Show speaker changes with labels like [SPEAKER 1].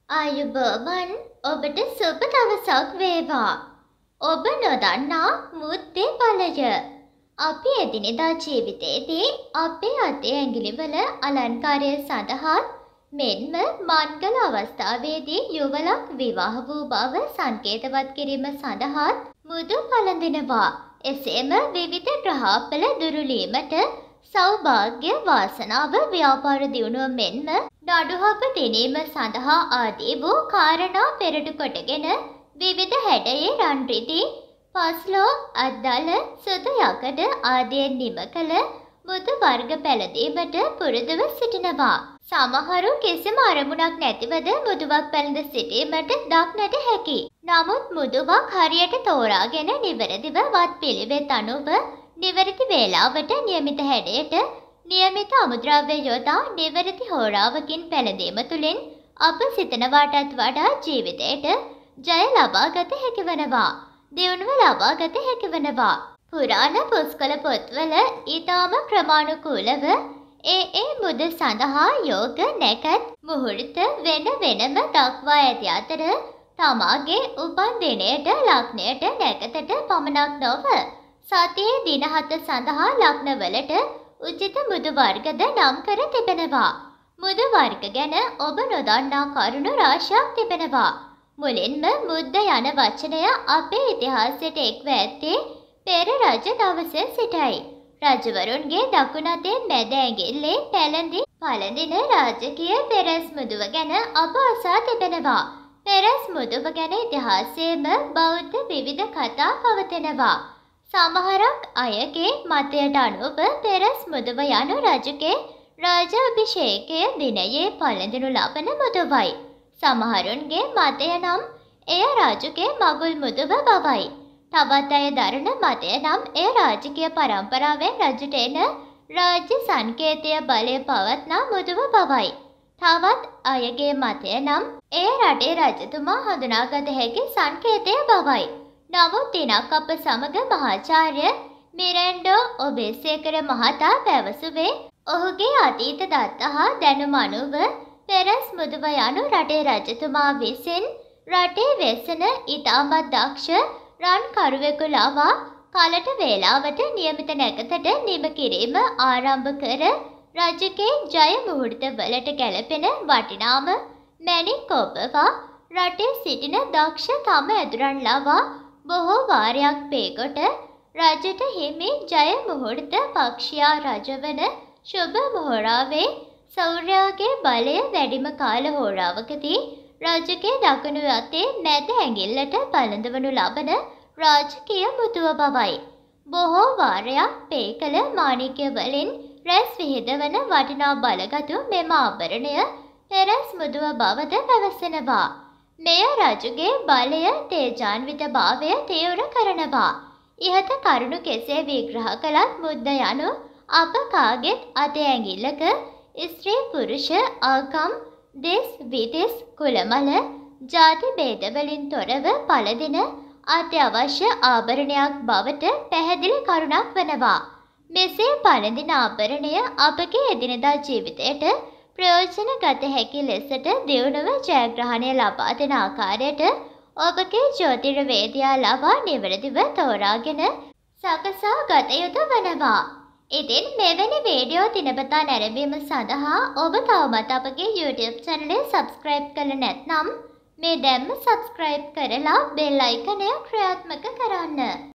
[SPEAKER 1] ආයුබෝවන් ඔබට සුබ දවසක් වේවා. ඔබ නොදන්නා මුද්දේ බලය. අපි එදිනෙදා ජීවිතයේදී අපේ අතේ ඇඟිලිවල අලංකාරය සඳහා මෙන්ම මංගල අවස්ථාවේදී යුවලක් විවාහ වූ බව සංකේතවත් කිරීම සඳහා මුදු පළඳිනවා. එසේම විවිධ ග්‍රහපල දුරුලීමට සෞභාග්‍ය වාසනාව ව්‍යාපාර දියුණුව මෙන්ම නඩුහප දිනීම සඳහා ආදී වූ කාරණා පෙරටු කොටගෙන විවිධ හැඩයේ රන් රිදී පස්ලෝ අද්දල සුදු යකඩ ආදියෙන් නිම කළ මුදු වර්ග පැළඳීමට පුරුදුව සිටිනවා. සමහරු කිසිම අරමුණක් නැතිවද මුදුවක් පැළඳ සිටීමට දක්නට හැකි. නමුත් මුදුවක් හරියට තෝරාගෙන නිවැරදිව වත් පිළිවෙත් අනුව නිවැරදි වේලාවට නියමිත හැඩයට නියමිත අමුද්‍රව්‍ය යොදා නිවැරදි හෝරාවකින් පැළඳීම තුළින් අප සිතනවාටත් වඩා ජීවිතයට ජය ලබා ගත හැකි වනවා. දියුණුව ලබා ගත හැකි වනවා. පුරාණ පුස්කොළ පොත්වල ඊටාම ක්‍රමානුකූලව ඒ මුද සඳහා යෝග නැකත් මුහුර්ත වෙන වෙනම දක්වා ඇති අතර තමාගේ උපන් දිනයට ලග්නයට නැකතට පමණක් නොව සතියේ දින 7 සඳහා ලග්නවලට උචිත මුදු වර්ගද නම් කර තිබෙනවා. මුදු වර්ග ගැන ඔබ නොදන්නා කරුණු රාශියක් තිබෙනවා. මුලින්ම මුද්ද යන වචනය අපේ ඉතිහාසයට එක්ව ඇත්තේ පෙර රජ දවසේ සිටයි. රජවරුන්ගේ දකුණු අතේ මැද ඇඟිල්ලේ පළඳින රාජකීය පෙරස් මුදුව ගැන අප අසා තිබෙනවා. පෙරස් මුදුව ගැන ඉතිහාසයේම බෞද්ධ විවිධ කතා පවතිනවා. සමහරක් අයගේ මතයට අනුව පෙරස් මුදුව යනු රජුගේ රාජාභිෂේකයේ දිනයේ පළඳිනු ලබන මුදුවයි. සමහරුන්ගේ මතය නම් එය රජුගේ මගුල් මුදුව බවයි. තවත් අය දරන මතය නම් එය රාජකීය පරම්පරාවෙන් රජුට එන රාජ්‍ය සංකේතය බලය පවත්නා මුදුව බවයි. තවත් අයගේ මතය නම් එය රටේ රජතුමා හඳුනාගත හැකි සංකේතය බවයි. නමුත් දිනක් අප සමග මහාචාර්ය මිරෙන්ඩෝ ඔබේසේකර මහතා පැවසුවේ ඔහුගේ අතීත දත්ත හා දැනුම අනුව පෙරස් මුදුව යනු රටේ රජතුමා විසින් රටේ වෙසෙන ඉතාමත් දක්ෂ රන් කරුවෙකු ලවා කලට වේලාවට නියමිත නැකතට නිම කිරීම ආරම්භ කර රජුගේ ජය මුහුර්ත වලට ගැලපෙන වටිනාම මැණික් ඔබවා රටේ සිටින දක්ෂ තම ඇදුරන් ලවා බොහෝ වාරයක් පේකොට රජට හිමි ජය මුහුර්ත පක්ෂියා රජවන ශුභ මොහොරාවේ සෞර්යාගේ බලය වැඩිම කාල හෝරාවකදී රජුගේ දකුණු අතේ මැද ඇඟිල්ලට පළඳවනු ලබන රාජකීය මුදුව බවයි. බොහෝ වාරයක් පේ කළ මාණික්‍ය වලින් රැස් විහිදවන වටිනා බලගතු මෙම ආභරණය පෙරස් මුදුව බවද පැවසෙනවා. මෙය රජුගේ බලය තේජාන්විත භාවය තීව්‍ර කරනවා. ඉහත කරුණු කෙසේ විග්‍රහ කළත් මුද්ද යනු අප කාගෙත් අතේ ඇඟිල්ලක ස්ත්‍රී පුරුෂ ආගම් දෙස් විදෙස් කුලමල ජාති භේදවලින් තොරව පළඳින අත්‍යවශ්‍ය ආභරණයක් බවට පැහැදිලි කරුණක් වනවා. මෙසේ පළඳින ආභරණය අපගේ එදිනදා ජීවිතයට ප්‍රයෝජන ගත හැකි ලෙසට දියුණුව ජයග්‍රහණය ලබා දෙන ආකාරයට ඔබගේ ජ්‍යොතිර්වේදියා ලවා නිවැරදිව තෝරාගෙන සකසා ගත යුතු වනවා. ඉතින් මෙවැනි වීඩියෝ දිනපතා නැරඹීම සඳහා ඔබ තවමත් අපගේ YouTube channel subscribe කළ නැත්නම් මේ දැම්ම subscribe කරලා bell icon එක ක්‍රියාත්මක කරන්න.